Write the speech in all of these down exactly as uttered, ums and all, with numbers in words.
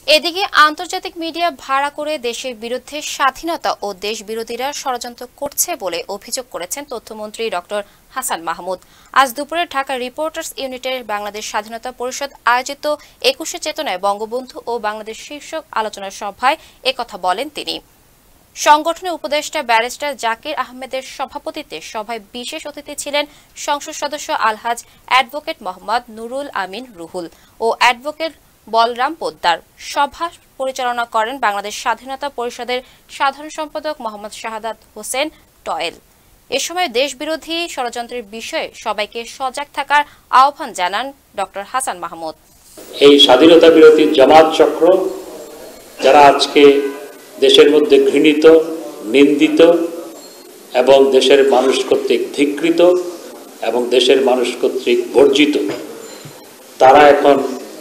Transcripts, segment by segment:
এদিকে আন্তর্জাতিক মিডিয়া ভাড়া করে দেশের বিরুদ্ধে স্বাধীনতা ও দেশ বিরোধীরা ষড়যন্ত্র করছে বলে অভিযোগ করেছেন তথ্যমন্ত্রী ডক্টর হাসান মাহমুদ। আজ দুপুরে ঢাকা রিপোর্টার্স ইউনিটের বাংলাদেশ স্বাধীনতা পরিষদ আয়োজিত একুশে চেতনায় বঙ্গবন্ধু ও বাংলাদেশ শীর্ষক আলোচনা সভায় একথা বলেন তিনি। সংগঠনের উপদেষ্টা ব্যারিস্টার জাকির আহমেদের সভাপতিত্বে সভায় বিশেষ অতিথি ছিলেন সংসদ সদস্য আলহাজ অ্যাডভোকেট মোহাম্মদ নুরুল আমিন রুহুল ও অ্যাডভোকেট বলরাম পোদ্দার। সভা পরিচালনা করেন বাংলাদেশ স্বাধীনতা পরিষদের সাধারণ সম্পাদক মোহাম্মদ শাহাদাত হোসেন টয়েল। এ সময় দেশবিরোধী ষড়যন্ত্রের বিষয়ে সবাইকে সজাগ থাকার আহ্বান জানান ডক্টর হাসান মাহমুদ। এই স্বাধীনতা বিরোধী জামাত চক্র যারা আজকে দেশের মধ্যে ঘৃণিত, নিন্দিত এবং দেশের মানুষ কর্তৃক ধিক্কৃত এবং দেশের মানুষ কর্তৃক বর্জিত, তারা এখন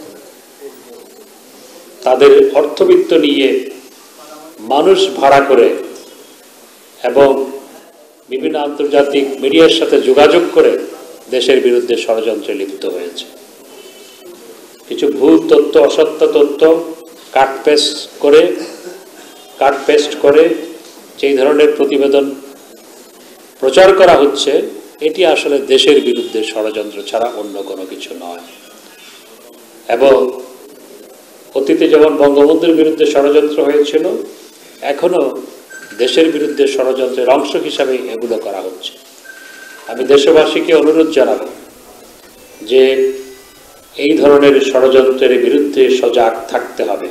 তাদের অর্থবিত্ত নিয়ে মানুষ ভাড়া করে এবং বিভিন্ন আন্তর্জাতিক মিডিয়ার সাথে যোগাযোগ করে দেশের বিরুদ্ধে ষড়যন্ত্রে লিপ্ত হয়েছে। কিছু ভুল তথ্য, অসত্য তথ্য কাট পেস্ট করে কাট পেস্ট করে যেই ধরনের প্রতিবেদন প্রচার করা হচ্ছে, এটি আসলে দেশের বিরুদ্ধে ষড়যন্ত্র ছাড়া অন্য কোনো কিছু নয়। এবং অতীতে যেমন বঙ্গবন্ধুর বিরুদ্ধে ষড়যন্ত্র হয়েছিল, এখনো দেশের বিরুদ্ধে ষড়যন্ত্রের অংশ হিসাবে এগুলো করা হচ্ছে। আমি দেশবাসীকে অনুরোধ জানাব যে এই ধরনের ষড়যন্ত্রের বিরুদ্ধে সজাগ থাকতে হবে।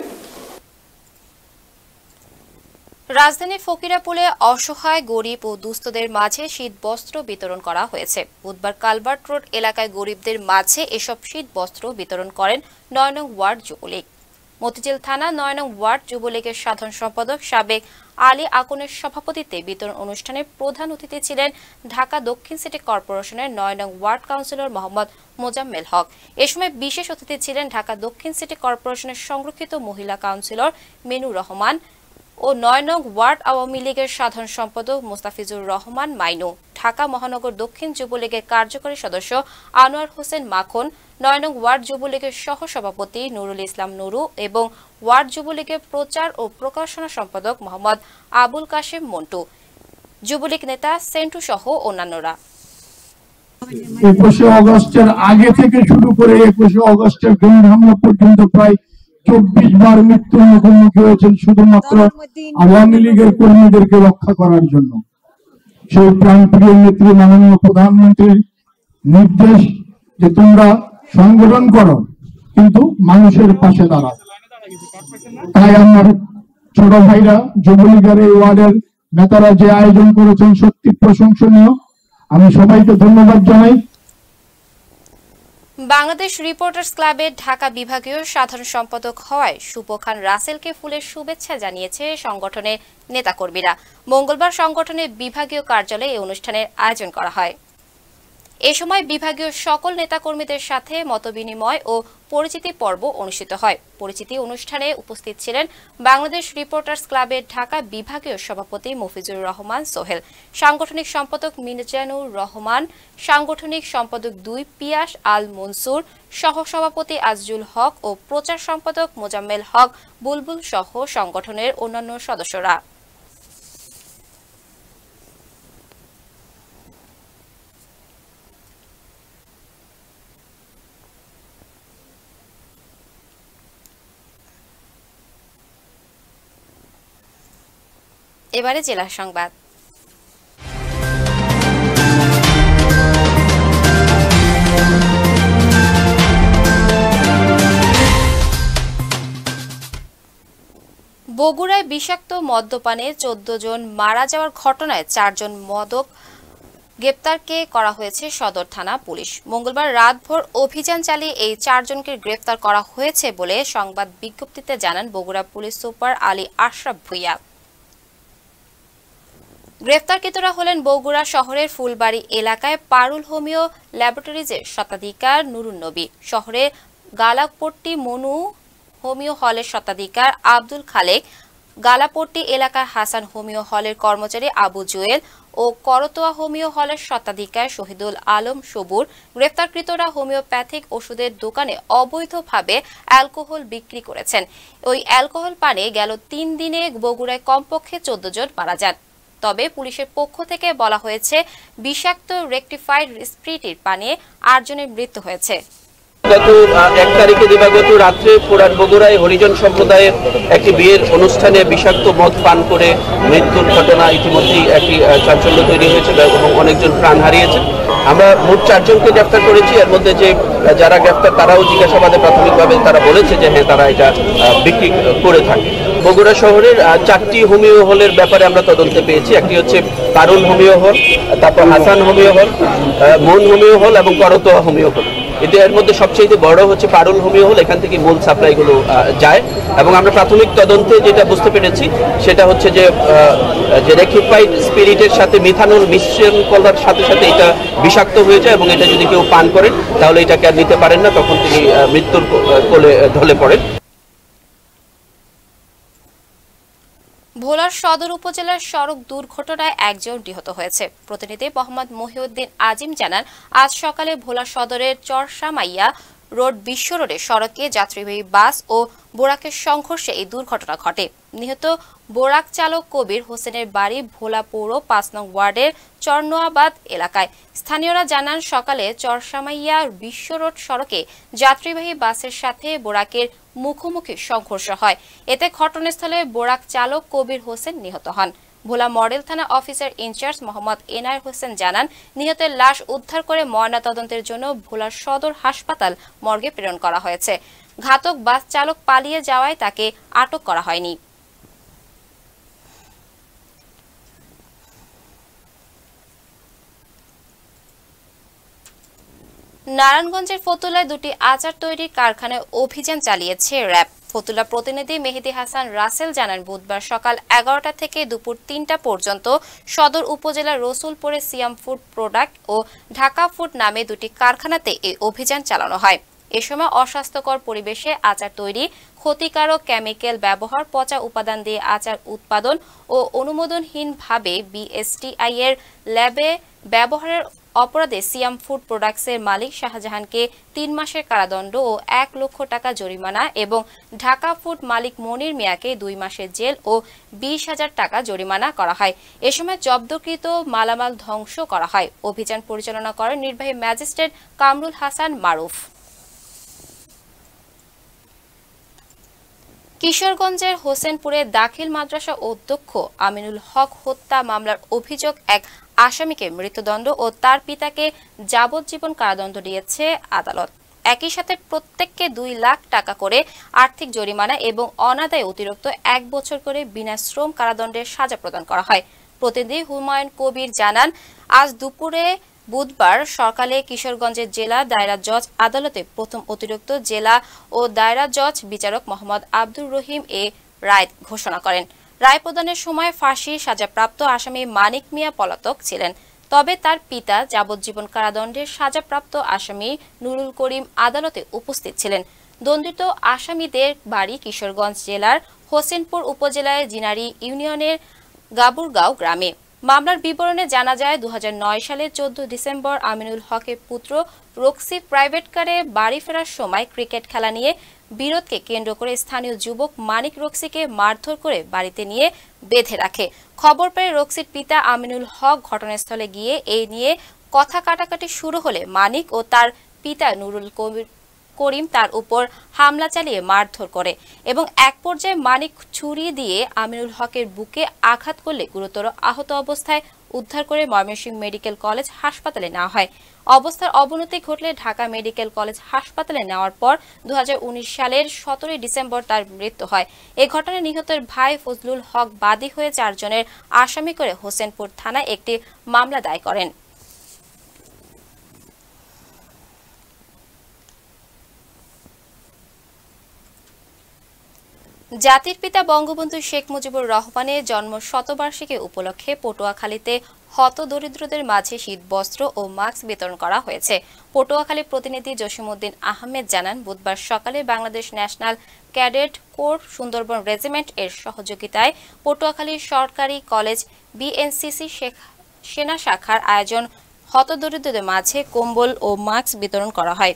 রাজধানী ফকিরাপুরে অসহায় গরিব ও দুস্থদের মাঝে শীত বস্ত্র বিতরণ করা হয়েছে। বুধবার কালভার্ট রোড এলাকায় গরিবদের মাঝে এসব শীত বস্ত্র বিতরণ করেন নয় নং ওয়ার্ড যুবলীগ। মতিঝিল থানা নয় নং ওয়ার্ড যুবলীগের সাধারণ সম্পাদক সাবেক আলী আকনের সভাপতিত্বে বিতরণ অনুষ্ঠানে প্রধান অতিথি ছিলেন ঢাকা দক্ষিণ সিটি কর্পোরেশনের নয় নং ওয়ার্ড কাউন্সিলর মোহাম্মদ মোজাম্মেল হক। এ সময় বিশেষ অতিথি ছিলেন ঢাকা দক্ষিণ সিটি কর্পোরেশনের সংরক্ষিত মহিলা কাউন্সিলর মেনুর রহমান ও নয় নং ওয়ার্ড আওয়ামী লীগের সাধারণ সম্পাদক মোস্তাফিজুর রহমান মাইনু, ঢাকা মহানগর দক্ষিণ যুবলীগের কার্যকরী সদস্য আনোয়ার হোসেন মাখন, নয় নং ওয়ার্ড যুবলীগের সহ সভাপতি নুরুল ইসলাম নুরু এবং ওয়ার্ড যুবলীগের প্রচার ও প্রকাশনা সম্পাদক মোহাম্মদ আবুল কাশেম মন্টু, যুবলীগ নেতা সেন্টু সহ অন্যান্যরা। একুশে অগস্টের আগে থেকে শুরু করে একুশে অগস্টের গুম হামলা পর্যন্ত প্রায় চব্বিশ বার মৃত্যুর মুখোমুখি হয়েছেন শুধুমাত্র আওয়ামী লীগের কর্মীদেরকে রক্ষা করার জন্য। সেই প্রাণপ্রিয় নেত্রী মাননীয় প্রধানমন্ত্রীর নির্দেশ যে তোমরা সংগঠন করো কিন্তু মানুষের পাশে দাঁড়াও, তাই আমার ছোট ভাইরা যুবলীগের এই ওয়ার্ডের নেতারা যে আয়োজন করেছেন সত্যি প্রশংসনীয়। আমি সবাইকে ধন্যবাদ জানাই। বাংলাদেশ রিপোর্টার্স ক্লাবের ঢাকা বিভাগীয় সাধারণ সম্পাদক হওয়ায় শুভ খান রাসেলকে ফুলের শুভেচ্ছা জানিয়েছে সংগঠনের নেতাকর্মীরা। মঙ্গলবার সংগঠনের বিভাগীয় কার্যালয়ে এই অনুষ্ঠানের আয়োজন করা হয়। এ সময় বিভাগীয় সকল নেতাকর্মীদের সাথে মতবিনিময় ও পরিচিতি পর্ব অনুষ্ঠিত হয়। পরিচিতি অনুষ্ঠানে উপস্থিত ছিলেন বাংলাদেশ রিপোর্টার্স ক্লাবের ঢাকা বিভাগীয় সভাপতি মফিজুর রহমান সোহেল, সাংগঠনিক সম্পাদক মিজানুর রহমান, সাংগঠনিক সম্পাদক দুই পিয়াস আল মনসুর, সহসভাপতি আজজুল হক ও প্রচার সম্পাদক মোজাম্মেল হক বুলবুল সহ সংগঠনের অন্যান্য সদস্যরা। এবারে জেলা সংবাদ। বগুড়ায় বিষাক্ত মদ্যপানে চোদ্দ জন মারা যাওয়ার ঘটনায় চারজন মাদক গ্রেপ্তারকে করা হয়েছে সদর থানা পুলিশ। মঙ্গলবার রাতভর অভিযান চালিয়ে এই চারজনকে গ্রেপ্তার করা হয়েছে বলে সংবাদ বিজ্ঞপ্তিতে জানান বগুড়া পুলিশ সুপার আলী আশরাফ ভুইয়া। গ্রেফতারকৃতরা হলেন বগুড়া শহরের ফুলবাড়ি এলাকায় পারুল হোমিও ল্যাবরেটরিজের শতাধিকার নুরুন নবী, শহরের গালাকপট্টি মনু হোমিও হলের শতাধিকার আব্দুল খালেক, গালাপট্টি এলাকার হাসান হোমিও হলের কর্মচারী আবু জুয়েল ও করতোয়া হোমিও হলের স্বত্বাধিকারী শহীদুল আলম সবুর। গ্রেফতারকৃতরা হোমিওপ্যাথিক ওষুধের দোকানে অবৈধভাবে অ্যালকোহল বিক্রি করেছেন। ওই অ্যালকোহল পানে গেল তিন দিনে বগুড়ায় কমপক্ষে চোদ্দ জন মারা যান। তবে পুলিশের পক্ষ থেকে বলা হয়েছে বিষাক্ত রেকটিফাইড স্পিরিটের পানে আটজনের মৃত্যু হয়েছে। গত এক তারিখে দিবাগত রাত্রে পুরান বগুড়ায় হরিজন সম্প্রদায়ের একটি বিয়ের অনুষ্ঠানে বিষাক্ত মদ পান করে মৃত্যুর ঘটনা ইতিমধ্যেই একটি চাঞ্চল্য তৈরি হয়েছে এবং অনেকজন প্রাণ হারিয়েছেন। আমরা মোট চারজনকে গ্রেফতার করেছি। এর মধ্যে যে যারা গ্রেফতার তারাও জিজ্ঞাসাবাদে প্রাথমিকভাবে তারা বলেছে যে হ্যাঁ তারা এটা বিক্রি করে থাকে। বগুড়া শহরের চারটি হোমিও হলের ব্যাপারে আমরা তদন্তে পেয়েছি। একটি হচ্ছে পারুল হোমিও হল, তারপর হাসান হোমিও হল, মন হোমিও হল এবং করতোয়া হোমিও হল। এটা এর মধ্যে সবচেয়ে বড় হচ্ছে পারুল হোমিও হল, এখান থেকে মূল সাপ্লাইগুলো যায় এবং আমরা প্রাথমিক তদন্তে যেটা বুঝতে পেরেছি সেটা হচ্ছে যে যে রেকটিফাইড স্পিরিটের সাথে মিথানল মিশ্রণ করার সাথে সাথে এটা বিষাক্ত হয়ে যায় এবং এটা যদি কেউ পান করেন তাহলে এটাকে আর নিতে পারেন না, তখন তিনি মৃত্যুর কোলে ঢলে পড়েন। ভোলার সদর উপজেলার সড়ক দুর্ঘটনায় একজন নিহত হয়েছে। প্রতিনিধি মোহাম্মদ মহিউদ্দিন আজিম জানান, আজ সকালে ভোলা সদরের চরসামাইয়া রোড বিশ্ব রোডে সড়কে যাত্রীবাহী বাস ও বোরাকের সংঘর্ষে এই দুর্ঘটনা ঘটে। নিহত বোরাক চালক কবির হোসেনের বাড়ি ভোলা পৌর পাঁচ নং ওয়ার্ডের চরনোয়াবাদ এলাকায়। স্থানীয়রা জানান, সকালে চরসামাইয়া বিশ্ব রোড সড়কে যাত্রীবাহী বাসের সাথে বোরাকের মুখোমুখি সংঘর্ষ হয়। এতে ঘটনাস্থলে বোরাক চালক কবির হোসেন নিহত হন। ভোলা মডেল থানা অফিসার ইনচার্জ মোহাম্মদ এনায়ের হোসেন জানান, নিহতের লাশ উদ্ধার করে ময়নাতদন্তের জন্য ভোলা সদর হাসপাতাল মর্গে প্রেরণ করা হয়েছে। ঘাতক বাস চালক পালিয়ে যাওয়ায় তাকে আটক করা হয়নি। নারায়ণগঞ্জের ফতুল্লায় দুটি আচার তৈরির কারখানায় অভিযান চালিয়েছে র্যাব। ফতুল্লা প্রতিনিধি মেহেদি হাসান রাসেল জানান, বুধবার সকাল এগারোটা থেকে দুপুর তিনটা পর্যন্ত সদর উপজেলার রসুলপুরে সিয়াম ফুড প্রোডাক্ট ও ঢাকা ফুড নামে দুটি কারখানাতে এই অভিযান চালানো হয়। এ সময় অস্বাস্থ্যকর পরিবেশে আচার তৈরি, ক্ষতিকারক কেমিক্যাল ব্যবহার, পচা উপাদান দিয়ে আচার উৎপাদন ও অনুমোদনহীনভাবে বিএসটিআই এর ল্যাবে ব্যবহারের অপরাধে সিয়াম ফুড প্রোডাক্টসের মালিক শাহজাহানকে তিন মাসের কারাদণ্ড ও এক লক্ষ টাকা জরিমানা এবং ঢাকা ফুড মালিক মনির মিয়াকে দুই মাসের জেল ও বিশ হাজার টাকা জরিমানা করা হয়। এ সময় জব্দকৃত মালামাল ধ্বংস করা হয়। অভিযান পরিচালনা করেন নির্বাহী ম্যাজিস্ট্রেট কামরুল হাসান মারুফ। কিশোরগঞ্জের হোসেনপুরে দাখিল মাদ্রাসা অধ্যক্ষ আমিনুল হক হত্যা মামলার অভিযোগ এক আসামিকে মৃত্যুদণ্ড ও তার পিতাকে যাবজ্জীবন কারাদণ্ড দিয়েছে আদালত। একই সাথে প্রত্যেককে দুই লাখ টাকা করে আর্থিক জরিমানা এবং অনাদায়ে অতিরিক্ত এক বছর করে বিনা শ্রম কারাদণ্ডের সাজা প্রদান করা হয়। প্রতিনিধি হুমায়ুন কবির জানান, আজ দুপুরে বুধবার সকালে কিশোরগঞ্জের জেলা দায়রা জজ আদালতে প্রথম অতিরিক্ত জেলা ও দায়রা জজ বিচারক মোহাম্মদ আব্দুর রহিম এ রায় ঘোষণা করেন। রায় প্রদানের সময় ফাঁসি সাজাপ্রাপ্ত আসামি মানিক মিয়া পলাতক ছিলেন। তবে তার পিতা যাবজ্জীবন কারাদণ্ডের সাজাপ্রাপ্ত আসামি নুরুল করিম আদালতে উপস্থিত ছিলেন। দণ্ডিত আসামিদের বাড়ি কিশোরগঞ্জ জেলার হোসেনপুর উপজেলায় জিনারি ইউনিয়নের গাবুরগাঁও গ্রামে। মামলার বিবরণে জানা যায়, দু হাজার নয় সালের চোদ্দ ডিসেম্বর আমিনুল হকের পুত্র রক্সি প্রাইভেট কারে বাড়ি ফেরার সময় ক্রিকেট খেলা নিয়ে বিরোধকে কেন্দ্র করে স্থানীয় যুবক মানিক রক্সিকে মারধর করে বাড়িতে নিয়ে বেঁধে রাখে। খবর পেয়ে রক্সির পিতা আমিনুল হক ঘটনাস্থলে গিয়ে এই নিয়ে কথা কাটাকাটি শুরু হলে মানিক ও তার পিতা নুরুল করিম তার উপর হামলা চালিয়ে মারধর করে এবং এক পর্যায়ে মানিক ছুরি দিয়ে আমিনুল হকের বুকে আঘাত করলে গুরুতর আহত অবস্থায় উদ্ধার করে ময়মনসিংহ মেডিকেল কলেজ হাসপাতালে নেওয়া হয়। অবস্থার অবনতি ঘটলে ঢাকা মেডিকেল কলেজ হাসপাতালে নেওয়ার পর দু হাজার উনিশ সালের সতেরোই ডিসেম্বর তার মৃত্যু হয়। এ ঘটনায় নিহতের ভাই ফজলুল হক বাদী হয়ে চারজনের আসামি করে হোসেনপুর থানায় একটি মামলা দায়ের করেন। জাতির পিতা বঙ্গবন্ধু শেখ মুজিবুর রহমানের জন্ম শতবার্ষিকী উপলক্ষে পটুয়াখালীতে হতদরিদ্রদের মাঝে শীতবস্ত্র ও মাস্ক বিতরণ করা হয়েছে। পটুয়াখালী প্রতিনিধি জসিমউদ্দিন আহমেদ জানান, বুধবার সকালে Bangladesh national cadet corps Sundarban regiment এর সহযোগিতায় পটুয়াখালী সরকারি কলেজ বিএনসিসি সেনা শাখার আয়োজন হতদরিদ্রদের মাঝে কম্বল ও মাস্ক বিতরণ করা হয়।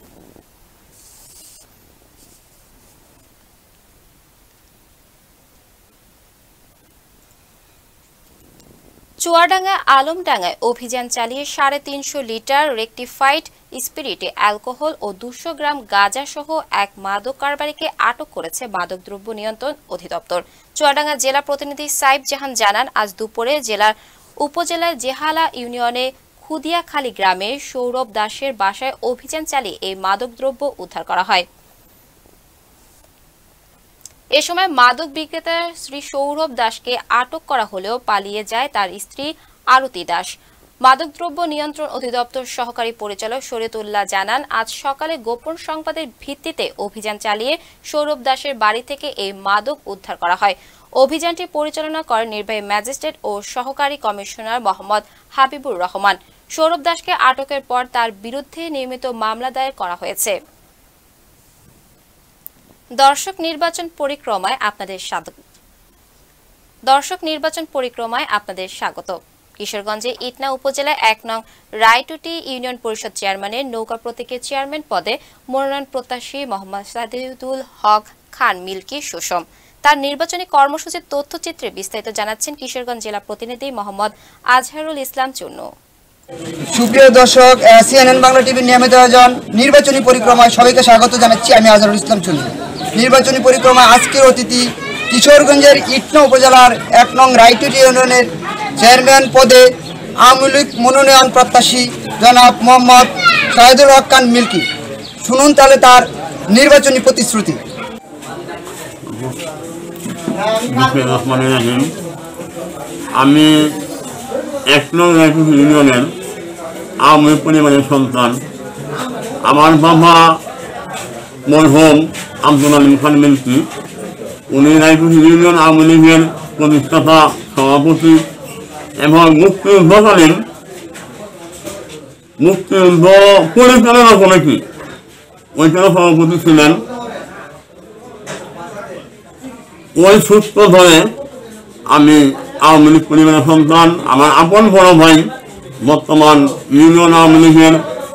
চুয়াডাঙ্গা আলমডাঙ্গায় অভিযান চালিয়ে সাড়ে তিনশো লিটার রেকটিফাইড স্পিরিটে অ্যালকোহল ও দুশো গ্রাম গাঁজা সহ এক মাদক কারবারিকে আটক করেছে মাদকদ্রব্য নিয়ন্ত্রণ অধিদপ্তর। চুয়াডাঙ্গা জেলা প্রতিনিধি সাইফ জাহান জানান, আজ দুপুরে জেলার উপজেলার জেহালা ইউনিয়নে খুদিয়াখালী গ্রামে সৌরভ দাসের বাসায় অভিযান চালিয়ে এই মাদকদ্রব্য উদ্ধার করা হয়। এ সময় মাদক বিক্রেতা শ্রী সৌরভ দাসকে আটক করা হলেও পালিয়ে যায় তার স্ত্রী আরতি দাস। মাদকদ্রব্য নিয়ন্ত্রণ অধিদপ্তর সহকারী পরিচালক শরীয়তুল্লাহ জানান, আজ সকালে গোপন সংবাদের ভিত্তিতে অভিযান চালিয়ে সৌরভ দাসের বাড়ি থেকে এই মাদক উদ্ধার করা হয়। অভিযানটি পরিচালনা করেন নির্বাহী ম্যাজিস্ট্রেট ও সহকারী কমিশনার মোহাম্মদ হাবিবুর রহমান। সৌরভ দাসকে আটকের পর তার বিরুদ্ধে নিয়মিত মামলা দায়ের করা হয়েছে। দর্শক নির্বাচন পরিক্রমায় আপনাদের স্বাগত দর্শক নির্বাচন পরিক্রমায় আপনাদের স্বাগত কিশোরগঞ্জে ইটনা উপজেলায় এক নং রায়টুটি ইউনিয়ন পরিষদ চেয়ারম্যানের নৌকা প্রতীকের চেয়ারম্যান পদে মনোনয়ন প্রত্যাশী মোহাম্মদ সাদিদুল হক খান মিল্কি সুষম। তার নির্বাচনী কর্মসূচির তথ্যচিত্রে বিস্তারিত জানাচ্ছেন কিশোরগঞ্জ জেলা প্রতিনিধি মোহাম্মদ আজহারুল ইসলাম চুন্নু। সুপ্রিয় দর্শক, সিএনএন বাংলা টিভির নিয়মিত আয়োজন নির্বাচনী পরিক্রমায় সবাইকে স্বাগত জানাচ্ছি। আমি আজহারুল ইসলাম চুন্নু। নির্বাচনী পরিক্রমায় আজকের অতিথি কিশোরগঞ্জের ইটনা উপজেলার এক নং রায়টুটি ইউনিয়নের চেয়ারম্যান পদে আওয়ামী লীগ মনোনয়ন প্রত্যাশী জনাব মোহাম্মদ সাইদুল হক খান মিল্কি। শুনুন তাহলে তার নির্বাচনী প্রতিশ্রুতি। আমি এক নং রায়টুটি ইউনিয়নের আওয়ামী লীগ পরিবারের সন্তান। আমার বাবা মরহুম আব্দুল আলিম খান মিল্কি, উনি রায়টুটি ইউনিয়ন আওয়ামী লীগের প্রতিষ্ঠাতা সভাপতি এবং মুক্তিযুদ্ধকালীন মুক্তিযুদ্ধ পরিচালনা কমিটি ওইখানে সভাপতি ছিলেন। ওই সূত্র ধরে আমি আওয়ামী লীগ পরিবারের সন্তান। আমার আপন বড় ভাই বর্তমান ইউনিয়ন আওয়ামী লীগের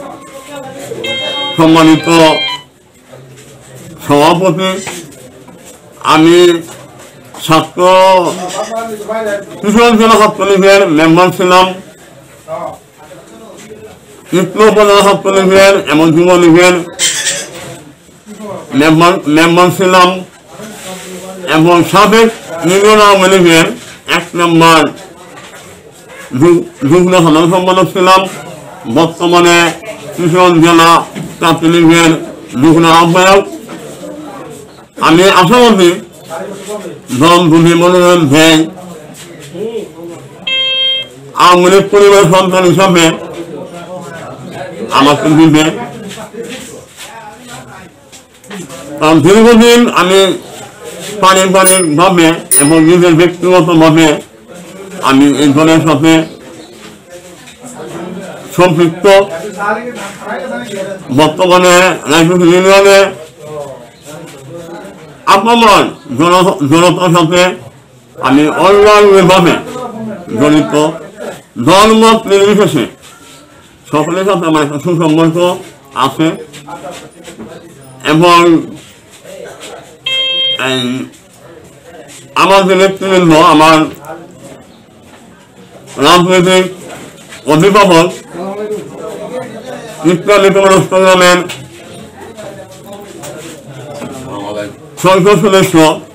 সম্মানিত সভাপতি। আমি ছাত্র কিশোর জেলা ছাত্রলীগের মেম্বার ছিলাম, ইটনা উপজেলা ছাত্রলীগের এবং যুবলীগের মেম্বার মেম্বার ছিলাম এবং সাবেক ইউনিয়ন আওয়ামী লীগের এক নম্বর যুগ্ম সাধারণ সম্পাদক ছিলাম। বর্তমানে কিশোর জেলা ছাত্রলীগের যুগ্ম আহ্বায়ক। আমি আশাবাদী দল দুটি মনোনয়ন দেয় আওয়ামী লীগ পরিবারের সন্তান হিসাবে আমাকে দিবে। কারণ দীর্ঘদিন আমি পারিবারিক ভাবে এবং নিজের ব্যক্তিগত ভাবে আমি এই দলের সাথে সম্পৃক্ত। বর্তমানে রায়টুটি ইউনিয়নে আপনার জনতার সাথে আমি অনলাইনভাবে জড়িত। ধর্মমত নির্বিশেষে সকলের সাথে আমার একটা সুসম্পর্ক আছে এবং আমার যে নেতৃবৃন্দ, আমার রাজনৈতিক অভিভাবক ইসলামী সংগ্রামের সংসদ সদস্য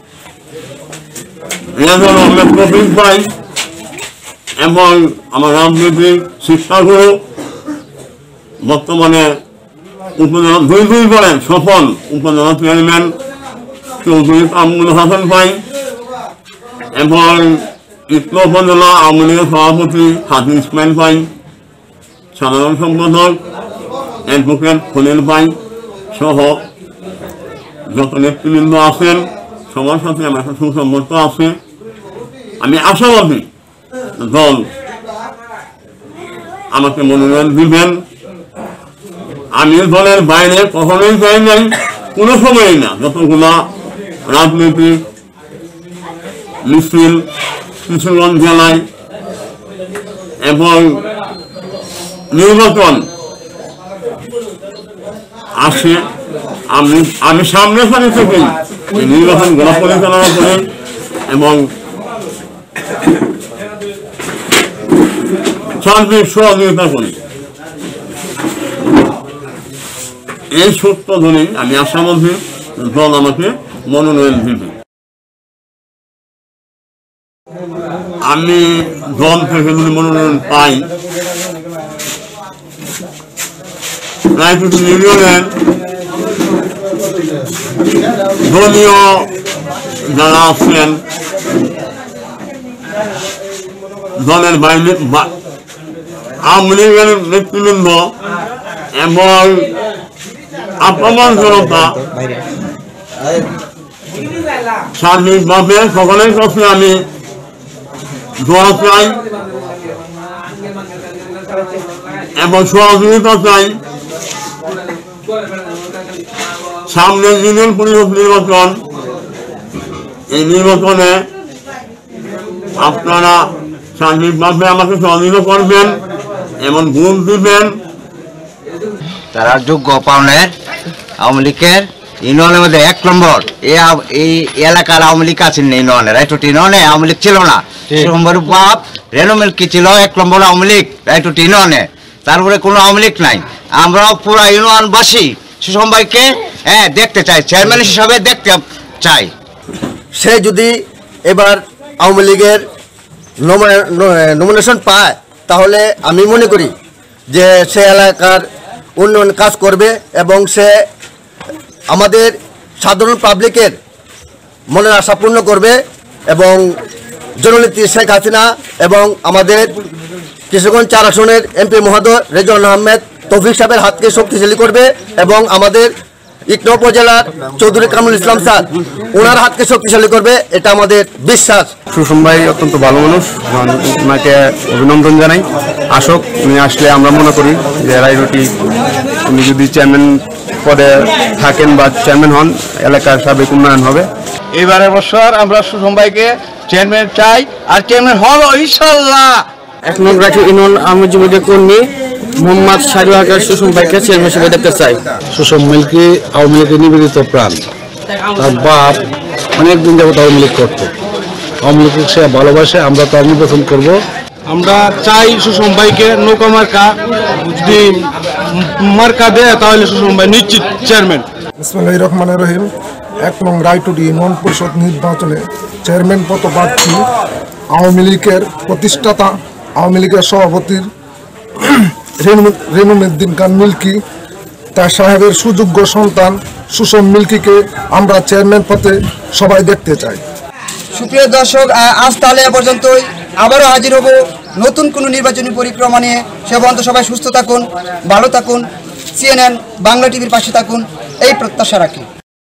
রেজাউল আহমেদ রফিক ভাই এবং আমার রাজনৈতিক শিক্ষাগুরু বর্তমানে উপজেলা দুই দুই করেন সফল উপজেলা চেয়ারম্যান চৌধুরী কামরুল হাসান ভাই এবং ইটনা উপজেলা আওয়ামী লীগের সভাপতি হাজি ইসমাইল ভাই, সাধারণ সম্পাদক অ্যাডভোকেট খলিল ভাই সহ যত নেতৃবৃন্দ আছেন সবার সাথে আমার একটা সুসম্পর্ক আছে। আমি আশাবাদী দল আমাকে মনোনয়ন দিবেন। আমি দলের বাইরে কখনোই যাই নাই, কোনো সময়ই না। যতগুলো রাজনীতি মিছিল কিশোরগঞ্জ জেলায় এবং নির্বাচন আসে, আমি আমি সামনে সারি থেকেই নির্বাচন গুলো পরিচালনা করি এবং সার্বিক সহযোগিতা করি। এই সূত্র ধরেই আমি আশাবাদী দল আমাকে মনোনয়ন দিবে। আমি দল থেকে যদি মনোনয়ন পাই, রায়পুর ইউনিয়নের দলীয় যারা আছেন, দলের বাইরে আওয়ামী লীগের নেতৃবৃন্দ এবং আক্রমণ জনতা সার্বিকভাবে সকলের কাছে আমি দোয়া চাই এবং সহযোগিতা চাই। সামনে ইউনিয়ন পরিষদ নির্বাচন, এই নির্বাচনে আপনারা সার্বিকভাবে আমাকে সহযোগিতা করবেন এবং ভোট দিবেন। তারা যোগ্য পাওনের আওয়ামী লীগের ইউনিয়নের মধ্যে এক নম্বর এই এলাকার আওয়ামী লীগ আছেন ইউনিয়নে, রায়টুটি ইউনিয়নে আওয়ামী লীগ ছিল না। নম্বর বাপ রেনুমিল কি ছিল এক নম্বর আওয়ামী লীগ রায়টুটি ইউনিয়নে, তারপরে কোনো আওয়ামী লীগ নাই। আমরাও পুরা ইউনিয়নবাসী সুষম ভাইকে হ্যাঁ দেখতে চাই, চেয়ারম্যান হিসাবে দেখতে চাই। সে যদি এবার আওয়ামী লীগের নমিনেশন পায়, তাহলে আমি মনে করি যে সে এলাকার উন্নয়ন কাজ করবে এবং সে আমাদের সাধারণ পাবলিকের মনের আশা পূর্ণ করবে এবং জননেত্রী শেখ হাসিনা এবং আমাদের কিশোরগঞ্জ চার আসনের এমপি মহোদয় রেজওয়ান আহমেদ তৌফিক সাহেবের হাতকে শক্তিশালী করবে এবং আমাদের ইকনো উপজেলার চৌধুরী কামরুল ইসলাম স্যার ওনার হাতকে শক্তিশালী করবে, এটা আমাদের বিশ্বাস। সুষম ভাই অত্যন্ত ভালো মানুষ, ওনাকে অভিনন্দন জানাই। আসক, উনি আসলে আমরা মনে করি যে রায়রুটি উনি যদি চেয়ারম্যান পদে থাকেন বা চেয়ারম্যান হন, এলাকার সার্বিক উন্নয়ন হবে। এবারের বছর আমরা সুষম ভাইকে চেয়ারম্যান চাই, আর চেয়ারম্যান হলো ইনশাল্লাহ। এক নম্বর রাখি ইউনিয়ন আওয়ামী যুবলীগের কর্মী মোহাম্মদ শাহরুল হকের সুষম ভাইকে চেয়ারম্যান হিসেবে দেখতে চাই। সুষম মিল্কি আওয়ামী লীগের নিবেদিত প্রাণ, তার বাপ অনেক দিন যাবত আওয়ামী লীগ করত, আওয়ামী লীগ সে ভালোবাসে, আমরা তার নির্বাচন করব। আমরা চাই সুষম ভাইকে নৌকা মার্কা, যদি মার্কা দেয় তাহলে সুষম ভাই নিশ্চিত চেয়ারম্যান। বিসমিল্লাহির রহমানির রহিম। এক নং রায়টুটি ইউনিয়ন পরিষদ নির্বাচনে চেয়ারম্যান পদপ্রার্থী আওয়ামী লীগের প্রতিষ্ঠাতা আওয়ামী লীগের সভাপতির রেনুমুদ্দিন খান মিল্কি, তার সাহেবের সুযোগ্য সন্তান সুষম মিল্কিকে আমরা চেয়ারম্যান পদে সবাই দেখতে চাই। সুপ্রিয় দর্শক, আজ তাহলে এ পর্যন্তই। আবারও হাজির হব নতুন কোনো নির্বাচনী পরিক্রমা নিয়ে। সে পর্যন্ত সবাই সুস্থ থাকুন, ভালো থাকুন, সিএনএন বাংলা টিভির পাশে থাকুন, এই প্রত্যাশা রাখি।